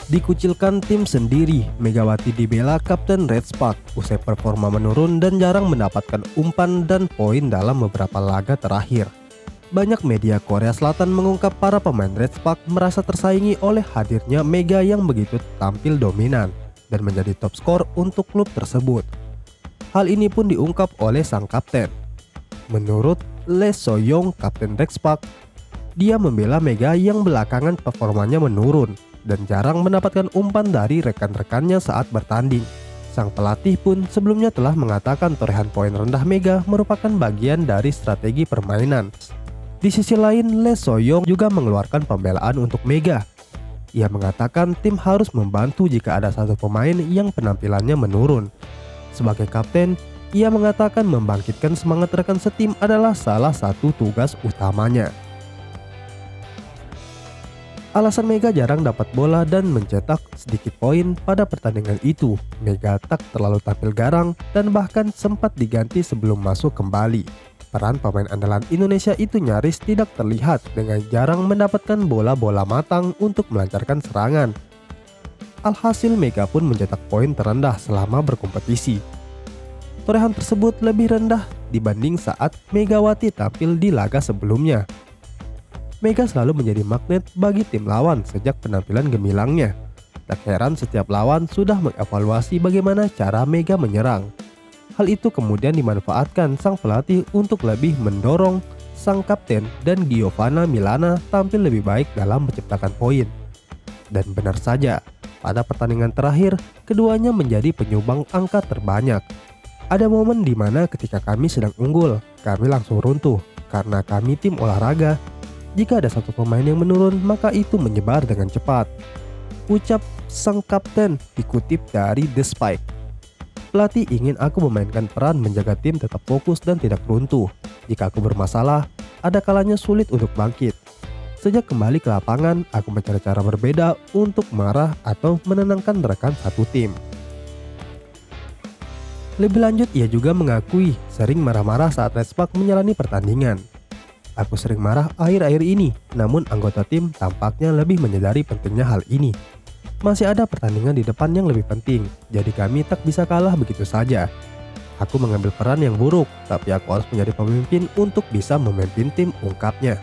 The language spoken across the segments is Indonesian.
Dikucilkan tim sendiri, Megawati dibela Kapten Red Spark usai performa menurun dan jarang mendapatkan umpan dan poin dalam beberapa laga terakhir. Banyak media Korea Selatan mengungkap para pemain Red Spark merasa tersaingi oleh hadirnya Mega yang begitu tampil dominan dan menjadi top skor untuk klub tersebut. Hal ini pun diungkap oleh sang kapten. Menurut Lee So-young, Kapten Red Spark, dia membela Mega yang belakangan performanya menurun dan jarang mendapatkan umpan dari rekan-rekannya saat bertanding. Sang pelatih pun sebelumnya telah mengatakan torehan poin rendah Mega merupakan bagian dari strategi permainan. Di sisi lain, Lee So-young juga mengeluarkan pembelaan untuk Mega. Ia mengatakan tim harus membantu jika ada satu pemain yang penampilannya menurun. Sebagai kapten, ia mengatakan membangkitkan semangat rekan setim adalah salah satu tugas utamanya. Alasan Mega jarang dapat bola dan mencetak sedikit poin pada pertandingan itu, Mega tak terlalu tampil garang dan bahkan sempat diganti sebelum masuk kembali. Peran pemain andalan Indonesia itu nyaris tidak terlihat dengan jarang mendapatkan bola-bola matang untuk melancarkan serangan. Alhasil Mega pun mencetak poin terendah selama berkompetisi. Torehan tersebut lebih rendah dibanding saat Megawati tampil di laga sebelumnya. Mega selalu menjadi magnet bagi tim lawan sejak penampilan gemilangnya. Tak heran setiap lawan sudah mengevaluasi bagaimana cara Mega menyerang. Hal itu kemudian dimanfaatkan sang pelatih untuk lebih mendorong sang kapten dan Giovanna Milana tampil lebih baik dalam menciptakan poin. Dan benar saja, pada pertandingan terakhir, keduanya menjadi penyumbang angka terbanyak. Ada momen di mana ketika kami sedang unggul, kami langsung runtuh karena kami tim olahraga. Jika ada satu pemain yang menurun, maka itu menyebar dengan cepat, ucap sang kapten dikutip dari The Spike. Pelatih ingin aku memainkan peran menjaga tim tetap fokus dan tidak runtuh. Jika aku bermasalah, ada kalanya sulit untuk bangkit. Sejak kembali ke lapangan, aku mencari cara berbeda untuk marah atau menenangkan rekan satu tim. Lebih lanjut, ia juga mengakui sering marah-marah saat Red Spark menjalani pertandingan. Aku sering marah akhir-akhir ini, namun anggota tim tampaknya lebih menyadari pentingnya hal ini. Masih ada pertandingan di depan yang lebih penting, jadi kami tak bisa kalah begitu saja. Aku mengambil peran yang buruk, tapi aku harus menjadi pemimpin untuk bisa memimpin tim, ungkapnya.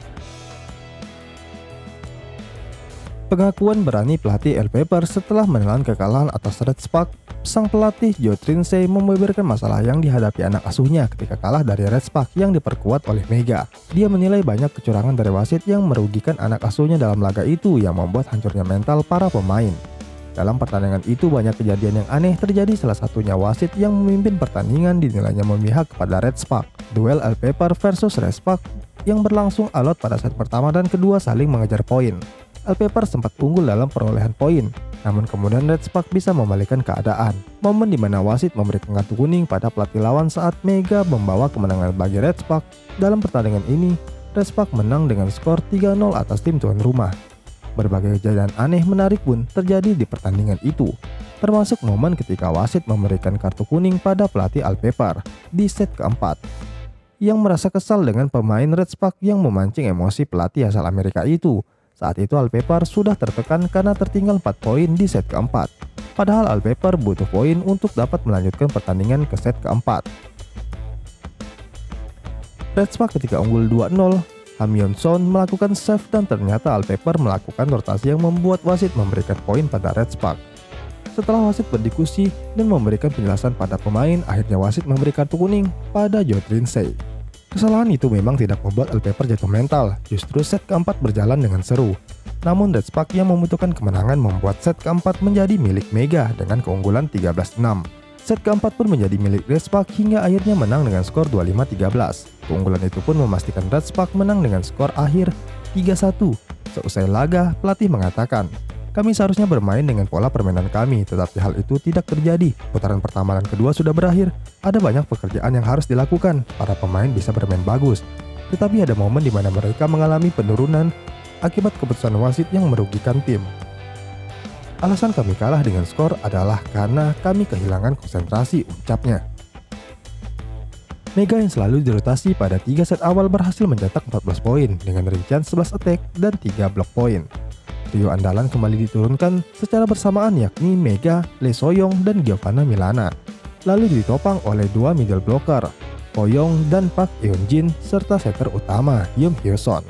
Pengakuan berani pelatih El Pepper setelah menelan kekalahan atas Red Spark. Sang pelatih Jo Trinsey membeberkan masalah yang dihadapi anak asuhnya ketika kalah dari Red Spark yang diperkuat oleh Mega. Dia menilai banyak kecurangan dari wasit yang merugikan anak asuhnya dalam laga itu yang membuat hancurnya mental para pemain. Dalam pertandingan itu banyak kejadian yang aneh terjadi, salah satunya wasit yang memimpin pertandingan dinilainya memihak kepada Red Spark. Duel El Pepper versus Red Spark yang berlangsung alot pada set pertama dan kedua saling mengejar poin. El Pepper sempat unggul dalam perolehan poin, namun kemudian Red Spark bisa membalikkan keadaan. Momen di mana wasit memberikan kartu kuning pada pelatih lawan saat Mega membawa kemenangan bagi Red Spark. Dalam pertandingan ini, Red Spark menang dengan skor 3-0 atas tim tuan rumah. Berbagai kejadian aneh menarik pun terjadi di pertandingan itu, termasuk momen ketika wasit memberikan kartu kuning pada pelatih El Pepper di set keempat, yang merasa kesal dengan pemain Red Spark yang memancing emosi pelatih asal Amerika itu. Saat itu El Pepper sudah tertekan karena tertinggal 4 poin di set keempat. Padahal El Pepper butuh poin untuk dapat melanjutkan pertandingan ke set keempat. Red Spark ketika unggul 2-0, Ham Yeon Son melakukan save dan ternyata El Pepper melakukan rotasi yang membuat wasit memberikan poin pada Red Spark. Setelah wasit berdiskusi dan memberikan penjelasan pada pemain, akhirnya wasit memberi kartu kuning pada Jo Trinsey. Kesalahan itu memang tidak membuat El Pepper jatuh mental, justru set keempat berjalan dengan seru. Namun Red Spark yang membutuhkan kemenangan membuat set keempat menjadi milik Mega dengan keunggulan 13-6. Set keempat pun menjadi milik Red Spark hingga akhirnya menang dengan skor 25-13. Keunggulan itu pun memastikan Red Spark menang dengan skor akhir 3-1. Seusai laga, pelatih mengatakan, kami seharusnya bermain dengan pola permainan kami, tetapi hal itu tidak terjadi. Putaran pertama dan kedua sudah berakhir. Ada banyak pekerjaan yang harus dilakukan. Para pemain bisa bermain bagus, tetapi ada momen di mana mereka mengalami penurunan akibat keputusan wasit yang merugikan tim. Alasan kami kalah dengan skor adalah karena kami kehilangan konsentrasi, ucapnya. Mega yang selalu dirotasi pada 3 set awal berhasil mencetak 14 poin dengan rincian 11 attack dan 3 block poin. Trio andalan kembali diturunkan secara bersamaan yakni Mega, Lee Soyong, dan Giovanna Milana. Lalu ditopang oleh dua middle blocker, Poyong dan Park Eun-jin serta setter utama Yum Hyo-son.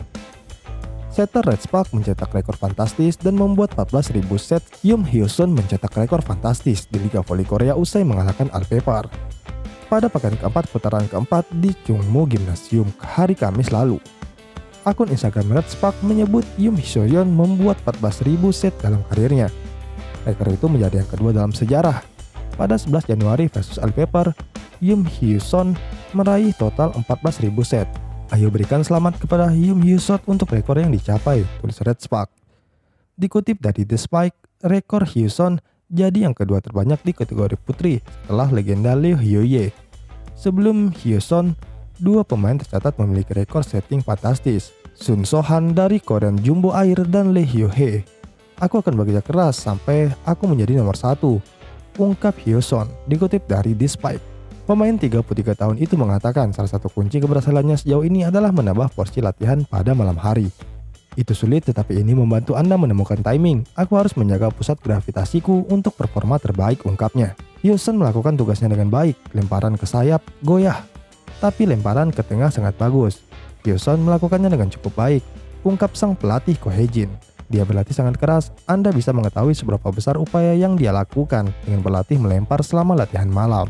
Setter Red Spark mencetak rekor fantastis dan membuat 14.000 set. Yum Hyo-son mencetak rekor fantastis di Liga Voli Korea usai mengalahkan Alpepar pada pekan keempat putaran keempat di Chungmu Gymnasium hari Kamis lalu. Akun Instagram Red Spark menyebut Yum Hyo-son membuat 14.000 set dalam karirnya. Rekor itu menjadi yang kedua dalam sejarah. Pada 11 Januari versus Alpepar, Yum Hyo-son meraih total 14.000 set. Ayo berikan selamat kepada Yum Hyo-son untuk rekor yang dicapai, tulis Red Spark. Dikutip dari The Spike, rekor Hyo-son jadi yang kedua terbanyak di kategori putri setelah legenda Lee Hyo-ye. Sebelum Hyo-son, dua pemain tercatat memiliki rekor setting fantastis, Sun So-han dari Korean Jumbo Air dan Lee Hyo-hee. Aku akan bekerja keras sampai aku menjadi nomor 1, ungkap Hyo-son, dikutip dari The Spike. Pemain 33 tahun itu mengatakan salah satu kunci keberhasilannya sejauh ini adalah menambah porsi latihan pada malam hari. Itu sulit, tetapi ini membantu Anda menemukan timing. Aku harus menjaga pusat gravitasiku untuk performa terbaik, ungkapnya. Hyo-son melakukan tugasnya dengan baik, lemparan ke sayap, goyah. Tapi lemparan ke tengah sangat bagus. Hyo-son melakukannya dengan cukup baik, ungkap sang pelatih Ko Hae-jin. Dia berlatih sangat keras, Anda bisa mengetahui seberapa besar upaya yang dia lakukan dengan berlatih melempar selama latihan malam.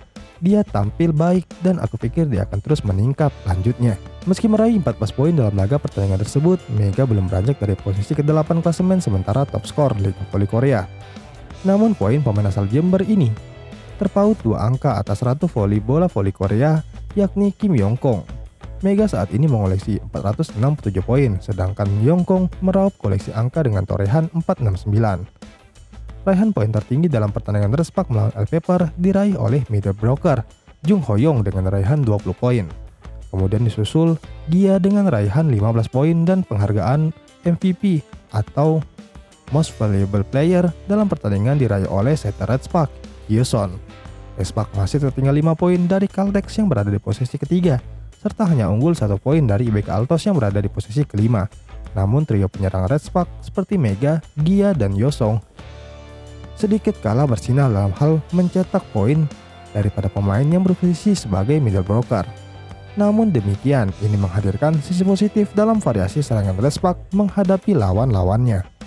Dia tampil baik dan aku pikir dia akan terus meningkat, lanjutnya. Meski meraih 14 poin dalam laga pertandingan tersebut, Mega belum beranjak dari posisi ke-8 klasemen sementara top skor Liga Voli Korea. Namun poin pemain asal Jember ini terpaut 2 angka atas ratu voli bola voli Korea, yakni Kim Yong-kong. Mega saat ini mengoleksi 467 poin, sedangkan Yong-kong meraup koleksi angka dengan torehan 469. Raihan poin tertinggi dalam pertandingan Red Spark melawan Alpepar diraih oleh middle blocker Jung Ho-young dengan raihan 20 poin. Kemudian disusul Gia dengan raihan 15 poin dan penghargaan MVP atau Most Valuable Player dalam pertandingan diraih oleh setter Red Spark, Hyo-son. Red Spark masih tertinggal 5 poin dari Caltex yang berada di posisi ketiga, serta hanya unggul 1 poin dari IBK Altos yang berada di posisi kelima. Namun trio penyerang Red Spark seperti Mega, Gia, dan Yosong sedikit kalah bersinar dalam hal mencetak poin daripada pemain yang berposisi sebagai middle blocker. Namun demikian, ini menghadirkan sisi positif dalam variasi serangan Red Spark menghadapi lawan-lawannya.